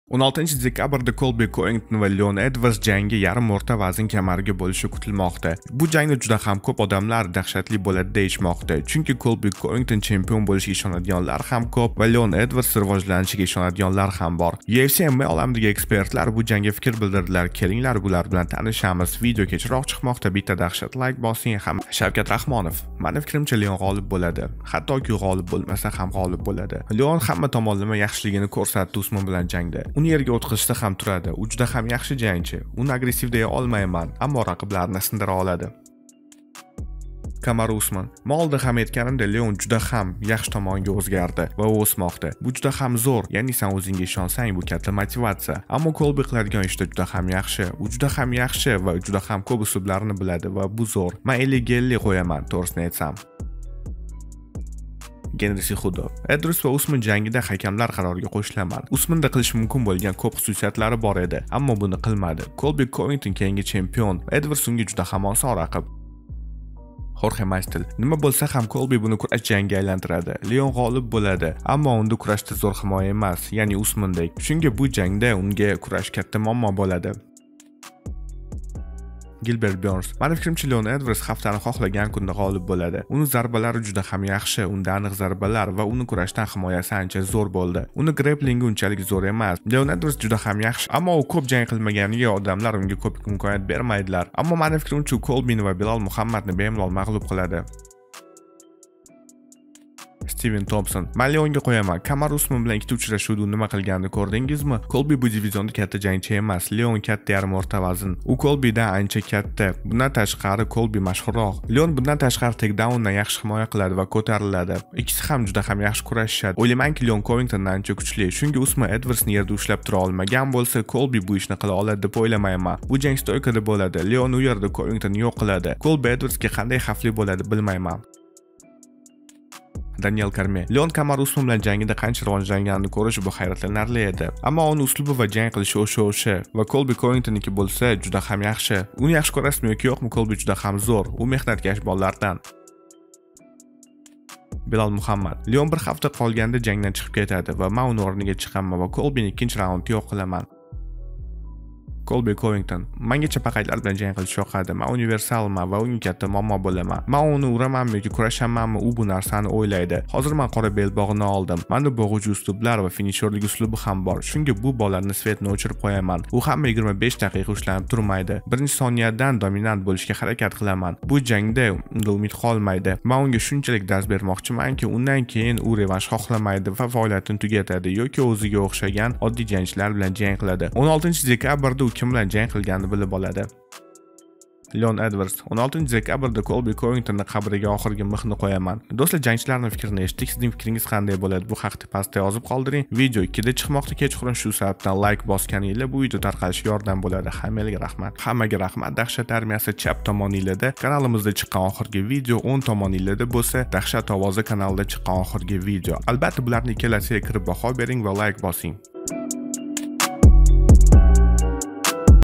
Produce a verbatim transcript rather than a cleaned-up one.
o'n oltinchi dekabrda Colby Covington va Leon Edwards jangi yarim o'rta vazn kamariga bo'lishi kutilmoqda. Bu jangda juda ham ko'p odamlar dahshatli bo'ladi deyishmoqda, chunki Colby Covington chempion bo'lishiga ishonadiganlar ham ko'p va Leon Edwards rivojlanishiga ishonadiganlar ham bor. U F C M M A olamidagi ekspertlar bu jangga fikr bildirdilar. Kelinglar bular bilan tanishamiz. Video kechroq chiqmoqda. Bitta dahshat like bosing ham. Shavkat Rahmonov: "Meni fikrimcha Leon g'olib bo'ladi. Hattoki g'olib bo'lmasa ham g'olib bo'ladi. Leon hamma tomonlama yaxshiligini ko'rsatdi Usmon bilan jangda. Uni yerga o'tqizishda ham turadi. U juda ham yaxshi jangchi. Uni agressiv deya olmayman, ammo raqiblarni sindira oladi." Kamaru Usmon: "Molda ham aytganimda Leon juda ham yaxshi tomonga o'zgardi va o'smoqda. Bu juda ham zo'r, ya'ni sen o'zingga ishonsang bu katta motivatsiya. Ammo Colby qiladigan ishda juda ham yaxshi. U juda ham yaxshi va juda ham ko'p uslublarni biladi va bu zo'r. Men ellik ellik qo'yaman, to'g'risini aytsam." Genri Cejudo: "Edwards va Usmon jangida hakamlar qaroriga qo'shilaman. Usmonda qilish mumkin bo'lgan ko'p xususiyatlari bor edi, ammo buni qilmadi. Colby Covington keyingi chempion, Edwards unga juda ham oson raqib." Jorge Masvidal: "Nima bo'lsa ham Colby buni kurash jangiga aylantiradi. Leon g'olib bo'ladi, ammo unda kurashda zo'r himoya emas, ya'ni Usmondek. Shunga bu jangda unga kurash katta muammo bo'ladi." Gilbert Burns: "Meni fikrimcha Leon Edwards haftani xohlagan kunda g'olib bo'ladi. Uni zarbalari juda ham yaxshi, unda aniq zarbalar va uni kurashdan himoyasi ancha zo'r bo'ldi. Uni grapplingi unchalik zo'r emas. Leon Edwards juda ham yaxshi, ammo u ko'p jang qilmaganiga odamlar unga ko'p imkoniyat bermaydilar. Ammo meni fikrimcha Colbyni va Bilal Muhammadni bemalol mag'lub qiladi." Steven Thompson: "Men Leonga qo'yaman. Kamaru Usmon bilan ikkita uchrashuvda nima qilganini ko'rdingizmi? Colby bu divizionda katta jangchi emas. Leon katta yarim o'rta vazn. U Colbydan ancha katta. Bundan tashqari Colby mashhurroq. Leon bundan tashqari takedowndan yaxshi himoya qiladi va ko'tariladi. Ikkisi ham juda ham yaxshi kurashishadi. O'ylaymanki Leon Covingtondan ancha kuchli. Shunga Usmon Edwardsni yerda ushlab tura olmagan bo'lsa, Colby bu ishni qila oladi deb o'ylamayman. Bu jang stoykada bo'ladi. Leon u yerda Covingtonni yo'q qiladi. Colby Edwardsga qanday xavfli bo'ladi bilmayman." Daniel Cormier: "Leon Kamaru Usmon bilan jangida qancha rivojlanganini ko'rish bu hayratlanarli edi. Ammo uning uslubi va jang qilishi o'sha-o'sha va Colby Covingtonniki bo'lsa juda ham yaxshi. Uni yaxshi ko'rasizmi yoki yo'qmi? Colby juda ham zo'r. U mehnatkash bolalardan." Bilal Muhammad: "Leon bir hafta qolganda jangdan chiqib ketadi va men uni o'rniga chiqaman va Colbyni ikkinchi raundda yo'q qilaman." Colby Covington: "Menga chapaqaylar bilan jang qilish yoqadi. Men universalman va unga katta muammo bo'laman. Men uni uramanmi yoki kurashamanmi, u bu narsani o'ylaydi. Hozir men qora belbog'ini oldim. Menda bo'g'uvchi uslublar va finisherlik uslubi ham bor. Shunga bu bolani svetni o'chirib qo'yaman. U hamma yigirma besh daqiqa ushlanib turmaydi. Birinchi soniyadan dominant bo'lishga harakat qilaman. Bu jangda unda umid qolmaydi. Men unga shunchalik dars bermoqchimanki, undan keyin u revansh xohlamaydi va faoliyatini tugatadi yoki o'ziga o'xshagan oddiy jangchilar bilan jang qiladi. o'n oltinchi dekabrda u kim bilan jang qilganini bilib oladi." Leon Edwards: "o'n oltinchi dekabrda Colby Covingtonni qabriga oxirgi mixni qo'yaman." Do'stlar, jangchilarning fikrini eshitdik. Sizning fikringiz qanday bo'ladi? Bu haqda pastda yozib qoldiring. Video ikkida chiqmoqda kechqurun, shu sababdan like bosganingizda bu video tarqalishiga yordam bo'ladi. Hammaga rahmat. Hammaga rahmat. Dahshat armiyasi chap tomoningizda kanalimizda chiqqan oxirgi video, o'ng tomoningizda bo'lsa Dahshat ovozi kanalida chiqqan oxirgi video. Albatta bularning ikkalasiga kirib baho bering va like bosing.